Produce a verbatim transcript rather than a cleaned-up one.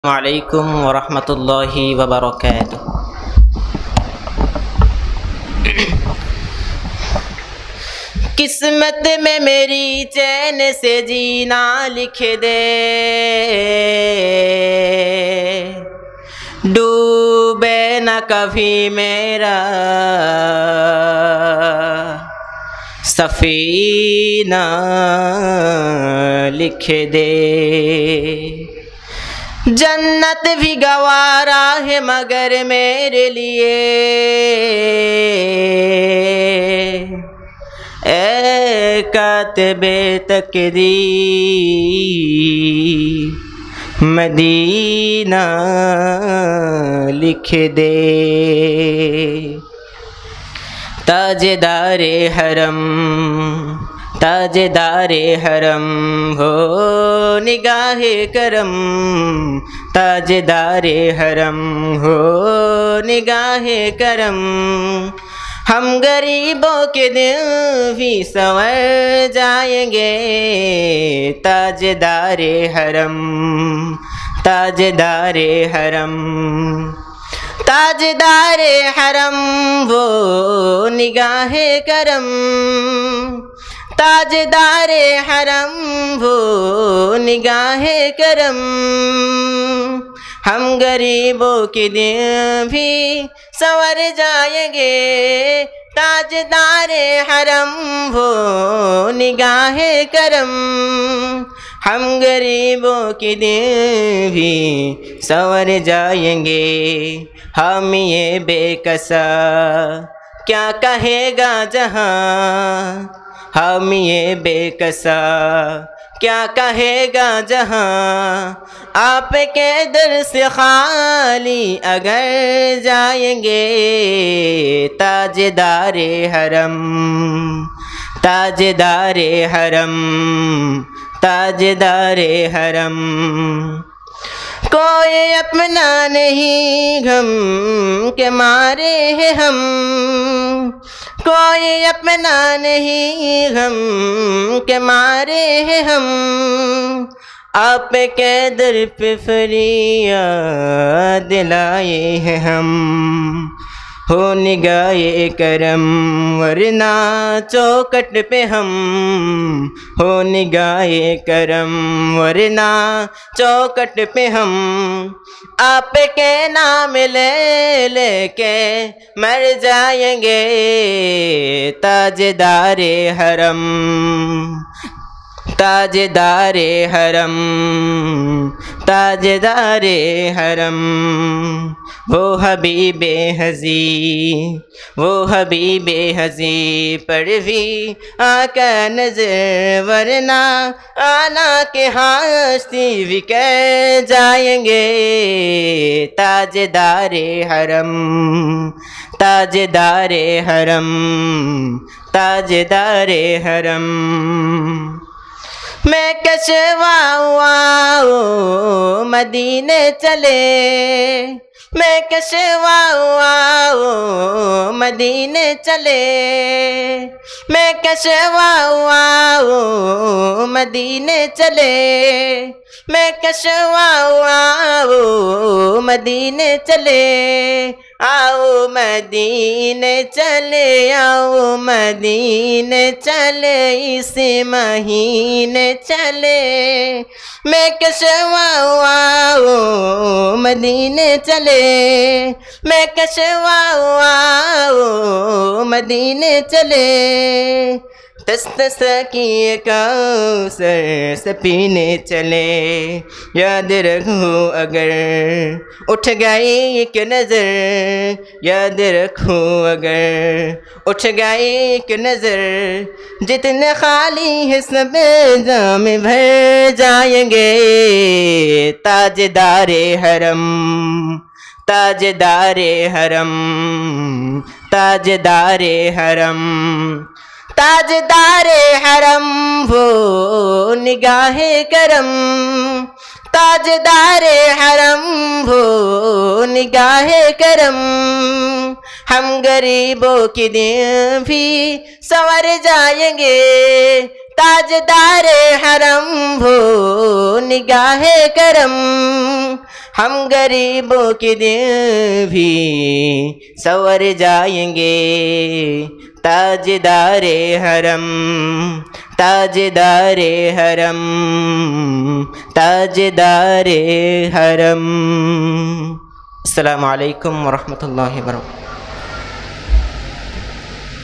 वालेकुम वरहमतुल्लाहि वबरकातुहू। किस्मत में मेरी चैन से जीना लिख दे, डूबे न कभी मेरा सफीना लिख दे। जन्नत भी गवारा है मगर मेरे लिए, ए कातिबे तकदीर मदीना लिख दे। ताजदारे हरम ताजदारे हरम हो निगाहे करम, ताजदारे हरम हो निगाहे करम। हम गरीबों के दिल भी संवर जाएंगे, ताजदारे हरम ताजदारे हरम। ताजदारे हरम वो निगाहे करम, ताजदारे हरम वो निगाहे करम। हम गरीबों के दिल भी संवर जाएंगे, ताजदारे हरम वो निगाहे करम। हम गरीबों के दिल भी संवर जाएंगे। हम ये बेकसा क्या कहेगा जहां, हम ये बेकसा क्या कहेगा जहां। आपके दर से खाली अगर जाएंगे, ताजदारे हरम ताजदारे हरम ताजदारे हरम। कोई अपना नहीं गम के मारे हैं हम, कोई अपना नहीं गम के मारे हैं हम। आपके दर पे फरियाद लाए हैं हम, हो निगाहे करम वरना चौकट पे हम, हो निगाहे करम वरना चौकट पे हम। आपके नाम ले लेके मर जाएंगे, ताजदारे हरम ताजदारे हरम ताजदारे हरम। वो हबीबे हज़ी वो हबीबे हज़ी पर भी आका नज़र वरना आना के हस्ती भी कह जाएंगे, ताजदारे हरम ताजदारे हरम ताजदारे हरम। मैं कशवाओ मदीने चले, मैं कशवाओ मदीने चले, मैं कशवाओ मदीने चले, मैं कशवाओ मदीने चले। आओ मदीने चले आओ मदीने चले, इस महीने चले। मैं कशवाओ मदीने चले, मैं कशवाओ मदीने चले। तस तस की कौसर से पीने चले, याद रखो अगर उठ गई एक नज़र, याद रखो अगर उठ गई एक नज़र। जितने खाली है सब जाम भर जाएंगे, ताजदारे हरम ताजदारे हरम ताजदारे हरम। ताजदारे हरम वो निगाहे करम, ताजदारे हरम वो निगाहे करम। हम गरीबों के दिन भी संवर जाएंगे, ताजदारे हरम वो निगाहे करम। हम गरीबों के दिल भी संवर जाएंगे। ताजदारे हरम, ताजदारे हरम, ताजदारे हरम। अस्सलामु अलैकुम व रहमतुल्लाहि व बरकातहू।